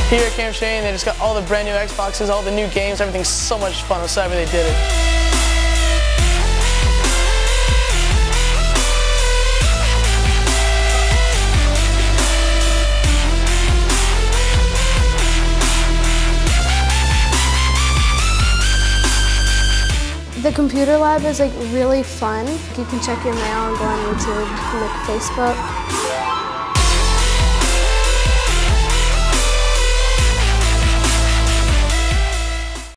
Here at Camp Shane, they just got all the brand new Xboxes, all the new games, everything's so much fun. I'm so happy they did it. The computer lab is like really fun. You can check your mail and go on YouTube, and like Facebook.